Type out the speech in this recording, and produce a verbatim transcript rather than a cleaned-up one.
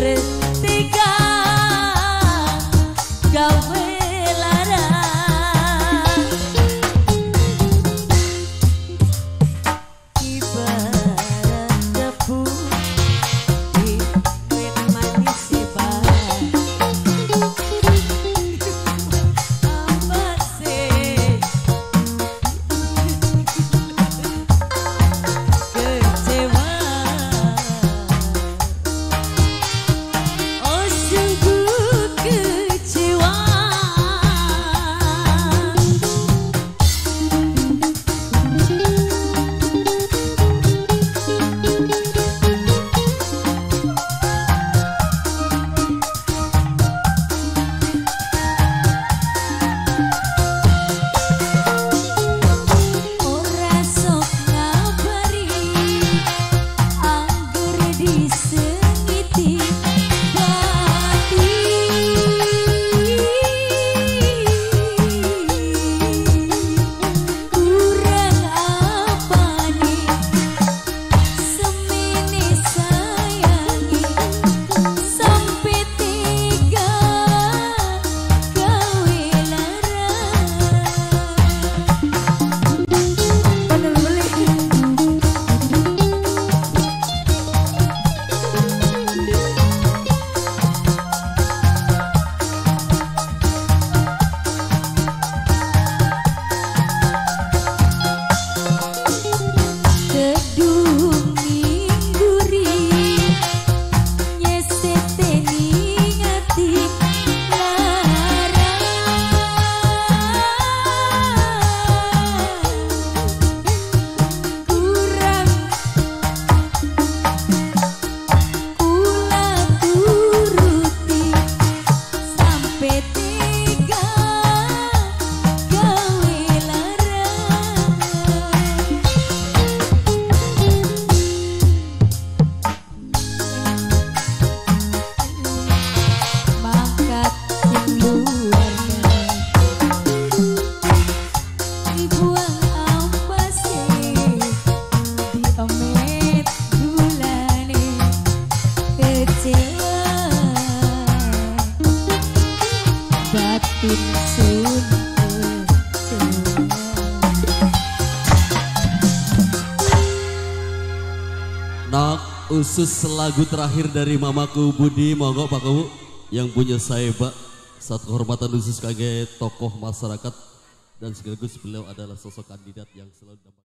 bertiga gawe lara ibarat debu di wit manis sebar apa sih kecewa oh sungguh kecewa ora sok ngabari anggur disengiti bati kurang apa nih semini sayangi sampai tiga gawe lara bener boleh kedung mingguri nyeseteni ngati lara kurang kula turuti sampai tiga gawe lara mangkat sing luarnya dibuang ampase diomet gulane kecewa batin sun kecewa. Nak usus lagu terakhir dari mamaku Budi, monggo Pak Kubu yang punya saya Pak. Satu kehormatan khusus sebagai tokoh masyarakat dan sekaligus beliau adalah sosok kandidat yang selalu